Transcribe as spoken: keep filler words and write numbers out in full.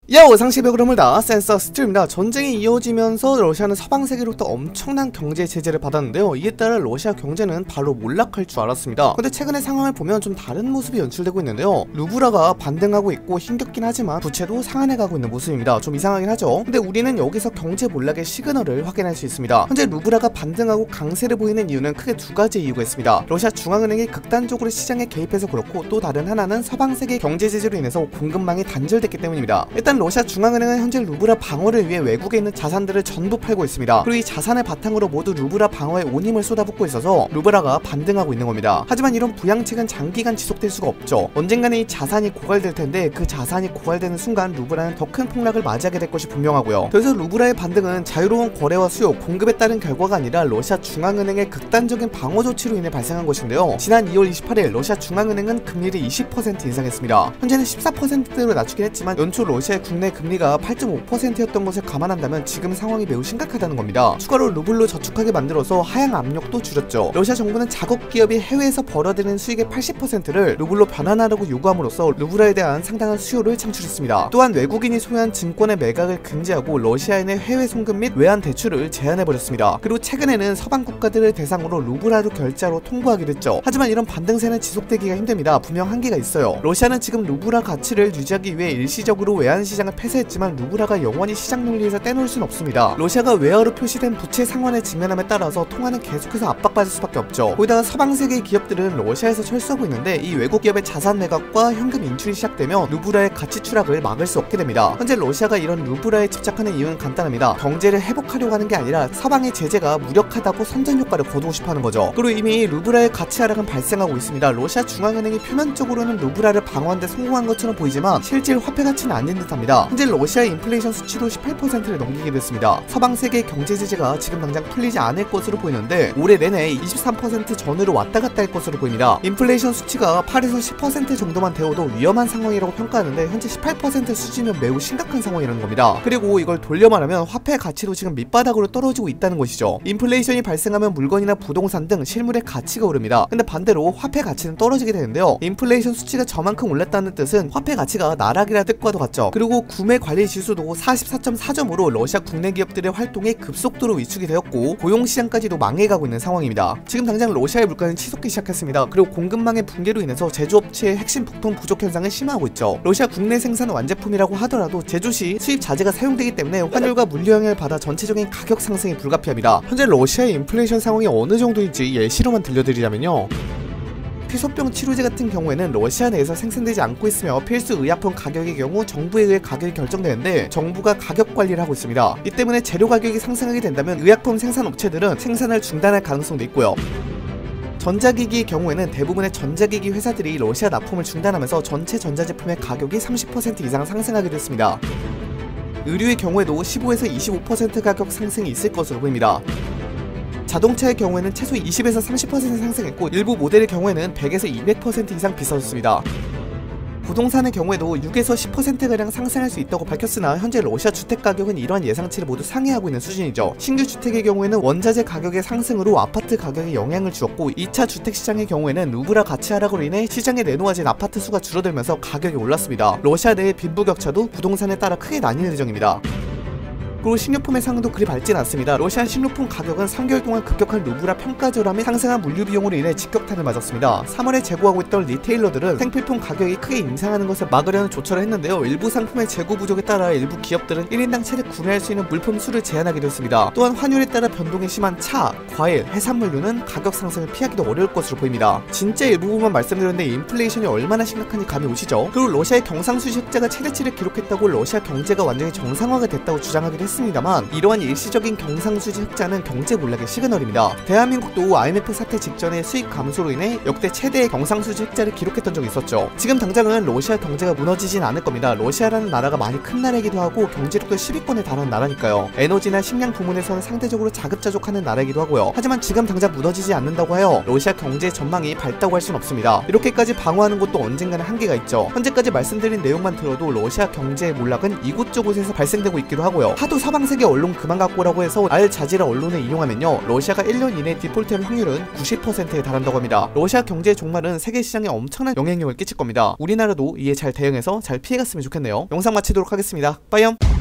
야오 상시의 흐름을 다 센서 스틸입니다. 전쟁이 이어지면서 러시아는 서방 세계로부터 엄청난 경제 제재를 받았는데요. 이에 따라 러시아 경제는 바로 몰락할 줄 알았습니다. 근데 최근의 상황을 보면 좀 다른 모습이 연출되고 있는데요. 루브라가 반등하고 있고 힘겹긴 하지만 부채도 상한해가고 있는 모습입니다. 좀 이상하긴 하죠. 근데 우리는 여기서 경제 몰락의 시그널을 확인할 수 있습니다. 현재 루브라가 반등하고 강세를 보이는 이유는 크게 두 가지 이유가 있습니다. 러시아 중앙은행이 극단적으로 시장에 개입해서 그렇고, 또 다른 하나는 서방 세계 경제 제재로 인해서 공급망이 단절됐기 때문입니다. 일단 러시아 중앙은행은 현재 루브라 방어를 위해 외국에 있는 자산들을 전부 팔고 있습니다. 그리고 이 자산을 바탕으로 모두 루브라 방어에 온 힘을 쏟아붓고 있어서 루브라가 반등하고 있는 겁니다. 하지만 이런 부양책은 장기간 지속될 수가 없죠. 언젠가는 이 자산이 고갈될 텐데 그 자산이 고갈되는 순간 루브라는 더 큰 폭락을 맞이하게 될 것이 분명하고요. 그래서 루브라의 반등은 자유로운 거래와 수요, 공급에 따른 결과가 아니라 러시아 중앙은행의 극단적인 방어 조치로 인해 발생한 것인데요. 지난 이월 이십팔일 러시아 중앙은행은 금리를 이십 퍼센트 인상했습니다. 현재는 십사 퍼센트대로 낮추긴 했지만 연초 러시아의 국내 금리가 팔 점 오 퍼센트였던 것을 감안한다면 지금 상황이 매우 심각하다는 겁니다. 추가로 루블로 저축하게 만들어서 하향 압력도 줄였죠. 러시아 정부는 자국 기업이 해외에서 벌어들이는 수익의 팔십 퍼센트를 루블로 변환하라고 요구함으로써 루브라에 대한 상당한 수요를 창출했습니다. 또한 외국인이 소유한 증권의 매각을 금지하고 러시아인의 해외 송금 및 외환 대출을 제한해버렸습니다. 그리고 최근에는 서방 국가들을 대상으로 루브라로 결제로 통보하기도 했죠. 하지만 이런 반등세는 지속되기가 힘듭니다. 분명 한계가 있어요. 러시아는 지금 루브라 가치를 유지하기 위해 일시적으로 외환 시장을 폐쇄했지만 루브라가 영원히 시장 논리에서 떼놓을 순 없습니다. 러시아가 외화로 표시된 부채 상환에 직면함에 따라서 통화는 계속해서 압박받을 수밖에 없죠. 거기다가 서방 세계의 기업들은 러시아에서 철수하고 있는데 이 외국 기업의 자산 매각과 현금 인출이 시작되면 루브라의 가치 추락을 막을 수 없게 됩니다. 현재 러시아가 이런 루브라에 집착하는 이유는 간단합니다. 경제를 회복하려고 하는 게 아니라 서방의 제재가 무력하다고 선전 효과를 거두고 싶어하는 거죠. 그리고 이미 루브라의 가치 하락은 발생하고 있습니다. 러시아 중앙은행이 표면적으로는 루브라를 방어하는 데 성공한 것처럼 보이지만 실질 화폐 가치는 아닌 듯합니다. 현재 러시아의 인플레이션 수치도 십팔 퍼센트를 넘기게 됐습니다. 서방 세계의 경제 제재가 지금 당장 풀리지 않을 것으로 보이는데 올해 내내 이십삼 퍼센트 전후로 왔다 갔다 할 것으로 보입니다. 인플레이션 수치가 팔에서 십 퍼센트 정도만 되어도 위험한 상황이라고 평가하는데 현재 십팔 퍼센트 수준이면 매우 심각한 상황이라는 겁니다. 그리고 이걸 돌려 말하면 화폐 가치도 지금 밑바닥으로 떨어지고 있다는 것이죠. 인플레이션이 발생하면 물건이나 부동산 등 실물의 가치가 오릅니다. 근데 반대로 화폐 가치는 떨어지게 되는데요. 인플레이션 수치가 저만큼 올랐다는 뜻은 화폐 가치가 나락이라는 뜻과도 같죠. 그리고 구매 관리 지수도 사십사 점 사 점으로 러시아 국내 기업들의 활동에 급속도로 위축이 되었고 고용시장까지도 망해가고 있는 상황입니다. 지금 당장 러시아의 물가는 치솟기 시작했습니다. 그리고 공급망의 붕괴로 인해서 제조업체의 핵심 부품 부족 현상을 심화하고 있죠. 러시아 국내 생산 완제품이라고 하더라도 제조 시 수입 자재가 사용되기 때문에 환율과 물류 영향을 받아 전체적인 가격 상승이 불가피합니다. 현재 러시아의 인플레이션 상황이 어느 정도인지 예시로만 들려드리자면요. 폐소병 치료제 같은 경우에는 러시아 내에서 생산되지 않고 있으며 필수 의약품 가격의 경우 정부에 의해 가격이 결정되는데 정부가 가격 관리를 하고 있습니다. 이 때문에 재료 가격이 상승하게 된다면 의약품 생산 업체들은 생산을 중단할 가능성도 있고요. 전자기기의 경우에는 대부분의 전자기기 회사들이 러시아 납품을 중단하면서 전체 전자제품의 가격이 삼십 퍼센트 이상 상승하기도 했습니다. 의류의 경우에도 십오에서 이십오 퍼센트 가격 상승이 있을 것으로 보입니다. 자동차의 경우에는 최소 이십에서 삼십 퍼센트 상승했고 일부 모델의 경우에는 백에서 이백 퍼센트 이상 비싸졌습니다. 부동산의 경우에도 육에서 십 퍼센트가량 상승할 수 있다고 밝혔으나 현재 러시아 주택 가격은 이러한 예상치를 모두 상회하고 있는 수준이죠. 신규 주택의 경우에는 원자재 가격의 상승으로 아파트 가격에 영향을 주었고 이 차 주택시장의 경우에는 루브라 가치 하락으로 인해 시장에 내놓아진 아파트 수가 줄어들면서 가격이 올랐습니다. 러시아 내의 빈부격차도 부동산에 따라 크게 나뉠 예정입니다. 그리고 식료품의 상황도 그리 밝진 않습니다. 러시아 식료품 가격은 삼 개월 동안 급격한 루브라 평가 저감에 상승한 물류 비용으로 인해 직격탄을 맞았습니다. 삼월에 재고하고 있던 리테일러들은 생필품 가격이 크게 인상하는 것을 막으려는 조처를 했는데요. 일부 상품의 재고 부족에 따라 일부 기업들은 일 인당 최대 구매할 수 있는 물품 수를 제한하기도 했습니다. 또한 환율에 따라 변동이 심한 차, 과일, 해산물류는 가격 상승을 피하기도 어려울 것으로 보입니다. 진짜 일부분만 말씀드렸는데 인플레이션이 얼마나 심각한지 감이 오시죠? 그리고 러시아의 경상수지 흑자가 최대치를 기록했다고 러시아 경제가 완전히 정상화가 됐다고 주장하기도 했습니다. 했습니다만 이러한 일시적인 경상수지 흑자는 경제 몰락의 시그널입니다. 대한민국도 아이엠에프 사태 직전의 수익 감소로 인해 역대 최대의 경상수지 흑자를 기록했던 적이 있었죠. 지금 당장은 러시아 경제가 무너지진 않을 겁니다. 러시아라는 나라가 많이 큰 나라이기도 하고 경제력도 십 위권에 달하는 나라니까요. 에너지나 식량 부문에서는 상대적으로 자급자족하는 나라이기도 하고요. 하지만 지금 당장 무너지지 않는다고 하여 러시아 경제 전망이 밝다고 할 수는 없습니다. 이렇게까지 방어하는 것도 언젠가는 한계가 있죠. 현재까지 말씀드린 내용만 들어도 러시아 경제의 몰락은 이곳저곳에서 발생되고 있기도 하고요. 하도 서방 세계 언론 그만 갖고 오라고 해서 알자지라 언론을 이용하면요, 러시아가 일 년 이내 디폴트할 확률은 구십 퍼센트에 달한다고 합니다. 러시아 경제의 종말은 세계 시장에 엄청난 영향력을 끼칠 겁니다. 우리나라도 이에 잘 대응해서 잘 피해갔으면 좋겠네요. 영상 마치도록 하겠습니다. 빠이염.